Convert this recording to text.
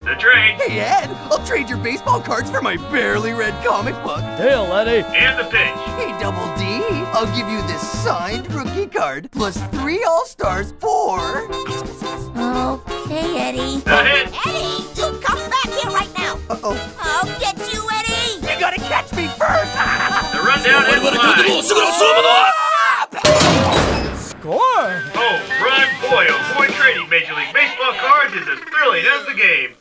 The trade. Hey, Ed, I'll trade your baseball cards for my barely read comic book. Deal, Eddie. And the pitch. Hey, Double D, I'll give you this signed rookie card, plus 3 All-Stars for... Okay, Eddie. The hit. Eddie, you come back here right now. Uh-oh. I'll get you, Eddie. You gotta catch me first! The rundown is live. Score! Home run, boy, oh boy, trading Major League Baseball cards is as thrilling as the game.